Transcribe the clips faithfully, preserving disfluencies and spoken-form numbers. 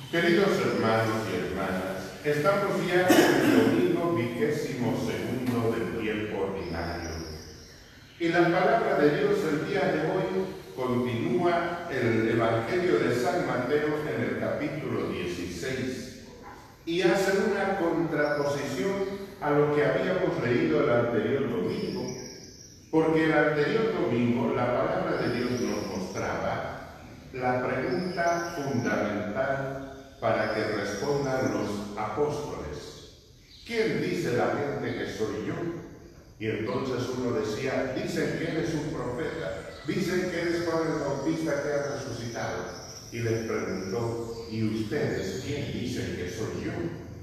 Queridos hermanos y hermanas, estamos ya en el domingo vigésimo segundo del tiempo ordinario. Y la palabra de Dios el día de hoy continúa el Evangelio de San Mateo en el capítulo dieciséis y hace una contraposición a lo que habíamos leído el anterior domingo, porque el anterior domingo la palabra de Dios nos mostraba la pregunta fundamental para que respondan los apóstoles. ¿Quién dice la gente que soy yo? Y entonces uno decía, dicen que eres un profeta, dicen que eres Juan el Bautista que ha resucitado. Y les preguntó, ¿y ustedes quién dicen que soy yo?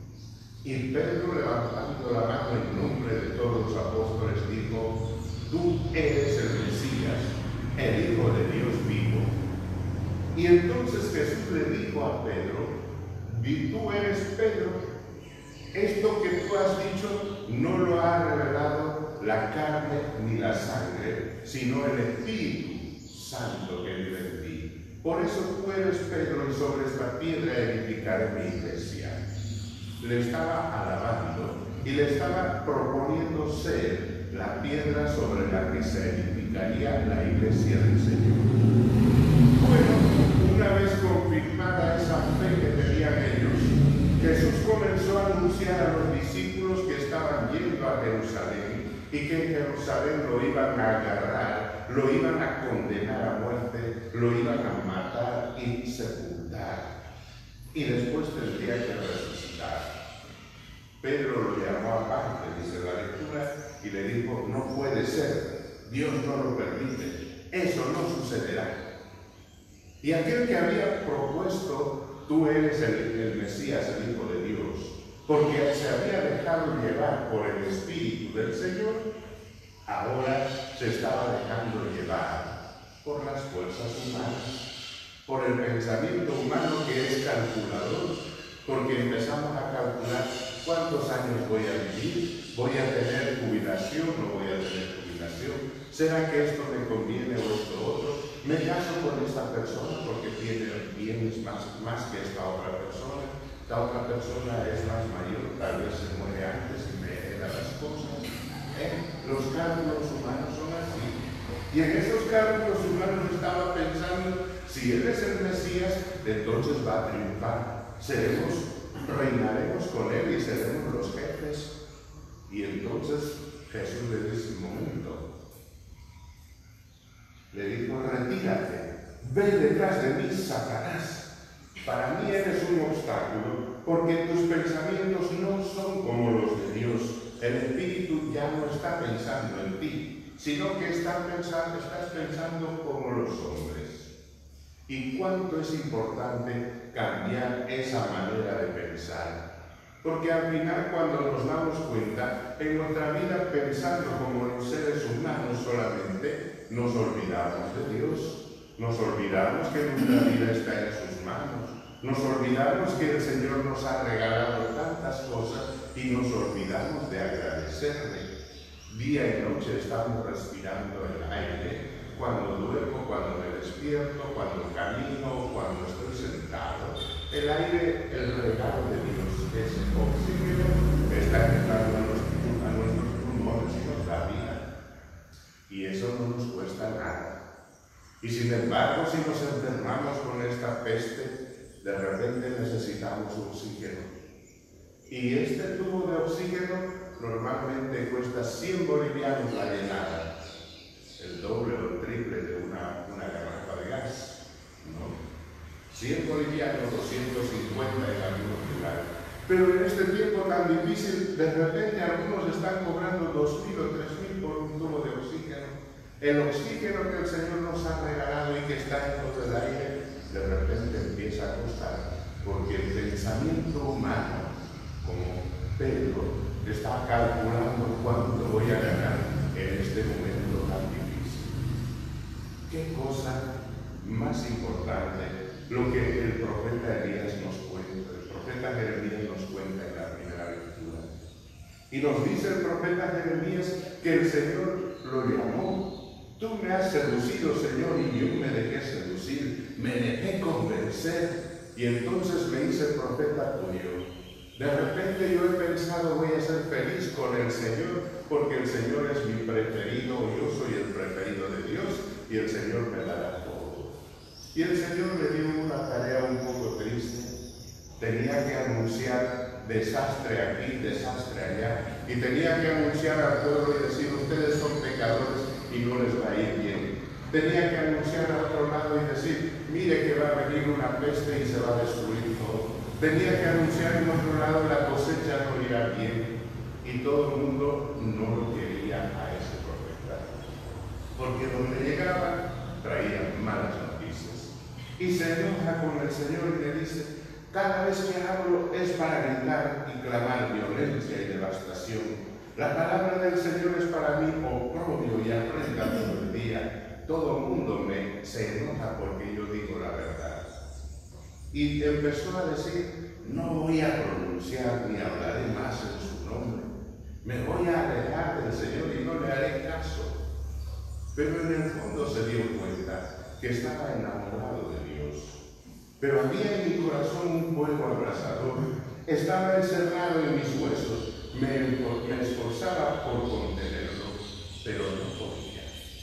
Y Pedro, levantando la mano en nombre de todos los apóstoles, dijo, tú eres el Mesías, el Hijo de Dios vivo. Y entonces Jesús le dijo a Pedro, y tú eres Pedro, esto que tú has dicho no lo ha revelado la carne ni la sangre, sino el Espíritu Santo que vive en ti. Por eso tú eres Pedro y sobre esta piedra edificaré mi iglesia. Le estaba alabando y le estaba proponiendo ser la piedra sobre la que se edificaría la iglesia del Señor. Bueno, una vez confirmada esa fe que tenían ellos, Jesús comenzó a anunciar a los discípulos que estaban yendo a Jerusalén y que en Jerusalén lo iban a agarrar, lo iban a condenar a muerte, lo iban a matar y sepultar. Y después tendría que resucitar. Pedro lo llamó aparte, dice la lectura, y le dijo, no puede ser, Dios no lo permite, eso no sucederá. Y aquel que había propuesto, tú eres el, el Mesías, el Hijo de Dios, porque se había dejado llevar por el Espíritu del Señor, ahora se estaba dejando llevar por las fuerzas humanas, por el pensamiento humano que es calculador, porque empezamos a calcular cuántos años voy a vivir, voy a tener jubilación, no voy a tener jubilación, ¿será que esto me conviene o esto otro? Me caso con esta persona porque tiene bienes más, más que esta otra persona, esta otra persona es más mayor, tal vez se muere antes y me hereda las cosas. ¿Eh? Los cálculos humanos son así. Y en esos cálculos humanos estaba pensando, si Él es el Mesías, entonces va a triunfar. Seremos, reinaremos con Él y seremos los jefes. Y entonces Jesús le dice, un momento, le dijo, retírate, ve detrás de mí, Satanás. Para mí eres un obstáculo, porque tus pensamientos no son como los de Dios. El Espíritu ya no está pensando en ti, sino que está pensando, estás pensando como los hombres. Y cuánto es importante cambiar esa manera de pensar. Porque al final, cuando nos damos cuenta, en nuestra vida pensando como los seres humanos solamente, nos olvidamos de Dios, nos olvidamos que nuestra vida está en sus manos, nos olvidamos que el Señor nos ha regalado tantas cosas y nos olvidamos de agradecerle. Día y noche estamos respirando el aire, cuando duermo, cuando me despierto, cuando camino, cuando estoy sentado. El aire, el regalo de Dios, ese oxígeno está entrando a nuestros, a nuestros pulmones y nos da vida. Y eso no nos cuesta nada. Y sin embargo, si nos enfermamos con esta peste, de repente necesitamos oxígeno. Y este tubo de oxígeno normalmente cuesta cien bolivianos la llenada, el doble o el triple de una, una garrafa de gas, ¿no? cien bolivianos, doscientos cincuenta en algunos lugares. Pero en este tiempo tan difícil, de repente algunos están cobrando dos mil o tres mil por un tubo de oxígeno. El oxígeno que el Señor nos ha regalado y que está en todo el aire, de repente empieza a costar, porque el pensamiento humano, como Pedro, está calculando cuánto voy a ganar en este momento tan difícil. ¿Qué cosa más importante lo que el profeta Elías nos cuenta? El profeta Jeremías nos cuenta en la primera lectura. Y nos dice el profeta Jeremías que el Señor lo llamó. Tú me has seducido, Señor, y yo me dejé seducir, me dejé convencer y entonces me hice profeta tuyo. De repente yo he pensado, voy a ser feliz con el Señor, porque el Señor es mi preferido, yo soy el preferido de Dios, y el Señor me dará todo. Y el Señor me dio una tarea un poco triste. Tenía que anunciar desastre aquí, desastre allá, y tenía que anunciar al pueblo y decir, ustedes son pecadores y no les va a ir bien. Tenía que anunciar a otro lado y decir, mire que va a venir una peste y se va a destruir todo. Tenía que anunciar en otro lado, la cosecha no irá bien, y todo el mundo no lo quería a ese profeta, porque donde llegaba traía malas noticias. Y se enoja con el Señor y le dice, cada vez que hablo es para gritar y clamar violencia y devastación. La palabra del Señor es para mí oprobio y afrenta todo el día. Todo el mundo me, se enoja porque yo digo la verdad. Y empezó a decir, no voy a pronunciar ni hablaré más en su nombre. Me voy a alejar del Señor y no le haré caso. Pero en el fondo se dio cuenta que estaba enamorado de Dios. Pero había en mi corazón un fuego abrasador. Estaba encerrado en mis huesos. Me, me esforzaba por contenerlo, pero no podía.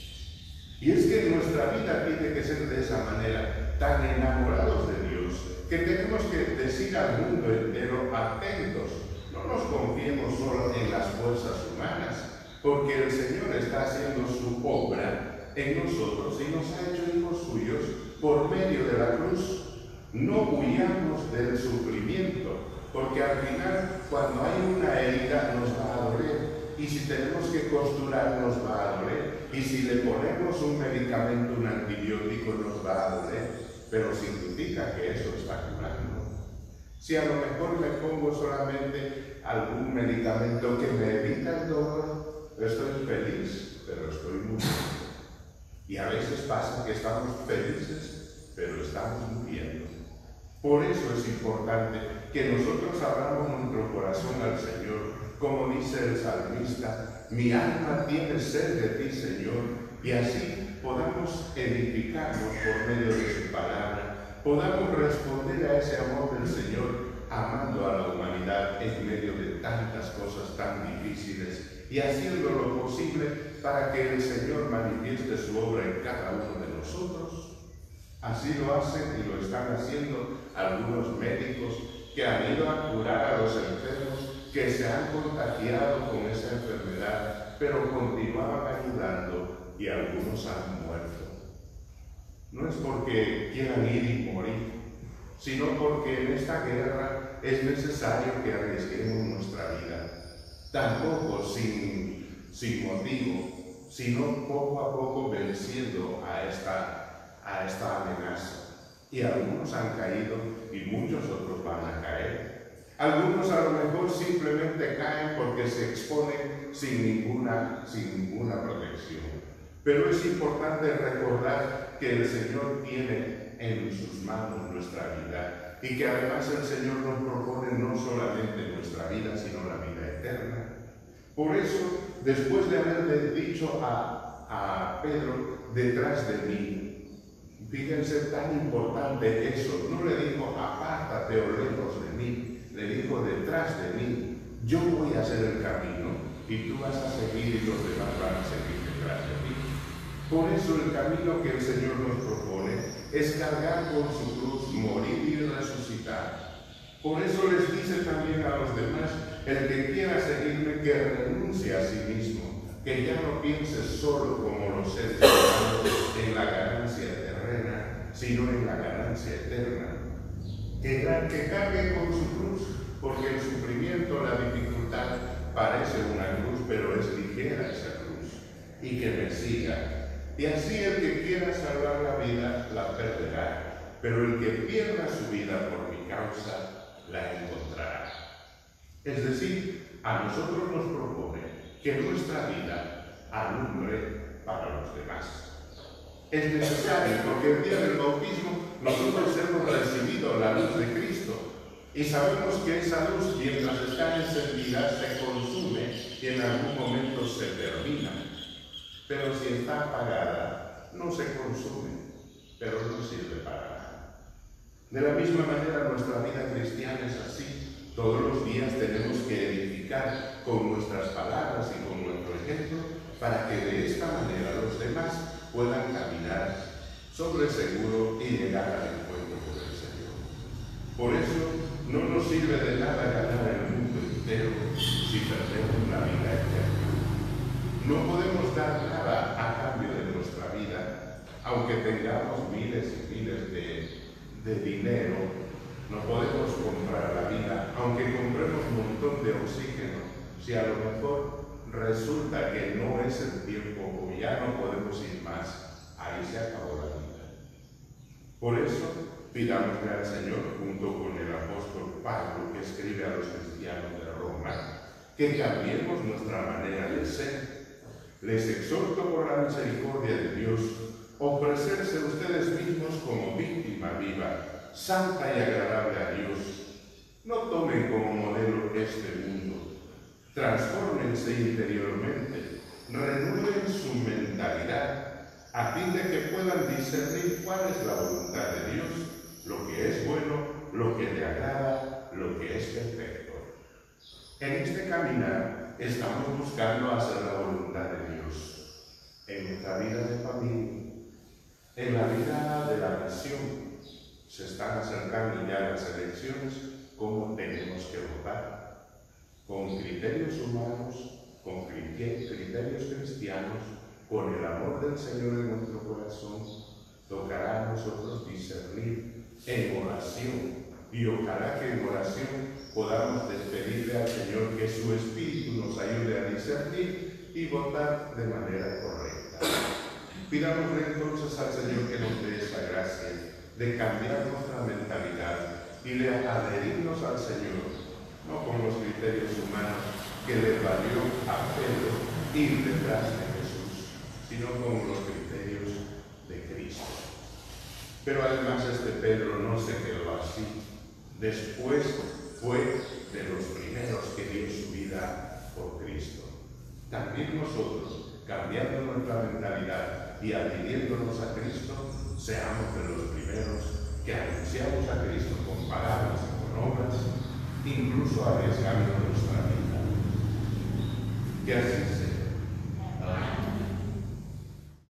Y es que nuestra vida tiene que ser de esa manera, tan enamorados de Dios, que tenemos que decir al mundo entero, atentos, no nos confiemos solo en las fuerzas humanas, porque el Señor está haciendo su obra en nosotros y nos ha hecho hijos suyos por medio de la cruz. No huyamos del sufrimiento, porque al final, cuando hay una herida, nos va a doler. Y si tenemos que costurar, nos va a doler. Y si le ponemos un medicamento, un antibiótico, nos va a doler. Pero significa que eso está curando. Si a lo mejor me pongo solamente algún medicamento que me evita el dolor, estoy feliz, pero estoy muriendo. Y a veces pasa que estamos felices, pero estamos muriendo. Por eso es importante que nosotros abramos nuestro corazón al Señor, como dice el salmista, mi alma tiene sed de ti, Señor, y así podamos edificarnos por medio de su palabra, podamos responder a ese amor del Señor, amando a la humanidad en medio de tantas cosas tan difíciles y haciendo lo posible para que el Señor manifieste su obra en cada uno de nosotros. Así lo hacen y lo están haciendo algunos médicos que han ido a curar a los enfermos que se han contagiado con esa enfermedad, pero continuaban ayudando y algunos han muerto. No es porque quieran ir y morir, sino porque en esta guerra es necesario que arriesguemos nuestra vida. Tampoco sin, sin motivo, sino poco a poco venciendo a esta a esta amenaza. Y algunos han caído y muchos otros van a caer. Algunos a lo mejor simplemente caen porque se exponen sin ninguna, sin ninguna protección. Pero es importante recordar que el Señor tiene en sus manos nuestra vida y que además el Señor nos propone no solamente nuestra vida, sino la vida eterna. Por eso, después de haberle dicho a, a Pedro, detrás de mí, fíjense tan importante eso, no le dijo apártate o lejos de mí, le dijo detrás de mí, yo voy a hacer el camino y tú vas a seguir y los demás van a seguir detrás de mí. Por eso el camino que el Señor nos propone es cargar con su cruz, morir y resucitar. Por eso les dice también a los demás, el que quiera seguirme que renuncie a sí mismo, que ya no piense solo como los seres humanos en la ganancia terrena, sino en la ganancia eterna. Que, que cargue con su cruz, porque el sufrimiento, la dificultad, parece una cruz, pero es ligera esa cruz. Y que me siga. Y así el que quiera salvar la vida, la perderá. Pero el que pierda su vida por mi causa, la encontrará. Es decir, a nosotros nos propone que nuestra vida alumbre para los demás. Es necesario, porque el día del bautismo nosotros hemos recibido la luz de Cristo y sabemos que esa luz, mientras está encendida, se consume y en algún momento se termina. Pero si está apagada, no se consume, pero no sirve para nada. De la misma manera, nuestra vida cristiana es así. Todos los días tenemos que edificar con nuestras palabras y con nuestro ejemplo para que de esta manera los demás puedan caminar sobre seguro y llegar al encuentro con el Señor. Por eso, no nos sirve de nada ganar el mundo entero si perdemos la vida eterna. No podemos dar nada a cambio de nuestra vida, aunque tengamos miles y miles de, de dinero. No podemos comprar la vida, aunque compremos un montón de oxígeno, si a lo mejor resulta que no es el tiempo o ya no podemos ir más, ahí se acabó la vida. Por eso, pidámosle al Señor, junto con el apóstol Pablo, que escribe a los cristianos de Roma, que cambiemos nuestra manera de ser. Les exhorto por la misericordia de Dios, ofrecerse ustedes mismos como víctima viva, santa y agradable a Dios. No tomen como modelo este mundo. Transfórmense interiormente, renueven su mentalidad, a fin de que puedan discernir cuál es la voluntad de Dios, lo que es bueno, lo que le agrada, lo que es perfecto. En este caminar estamos buscando hacer la voluntad de Dios en nuestra vida de familia, en la vida de la misión. Se están acercando ya las elecciones, ¿cómo tenemos que votar? Con criterios humanos, con criterios cristianos, con el amor del Señor en nuestro corazón. Tocará a nosotros discernir en oración, y ojalá que en oración podamos despedirle al Señor, que su Espíritu nos ayude a discernir y votar de manera correcta. Pidámosle entonces al Señor que nos dé esa gracia de cambiar nuestra mentalidad y de adherirnos al Señor, no con los criterios humanos que le valió a Pedro ir detrás de Jesús, sino con los criterios de Cristo. Pero además este Pedro no se quedó así. Después fue de los primeros que dio su vida por Cristo. También nosotros, cambiando nuestra mentalidad y adhiriéndonos a Cristo, seamos de los primeros que anunciamos a Cristo con palabras y con obras, incluso arriesgando nuestra vida. Que así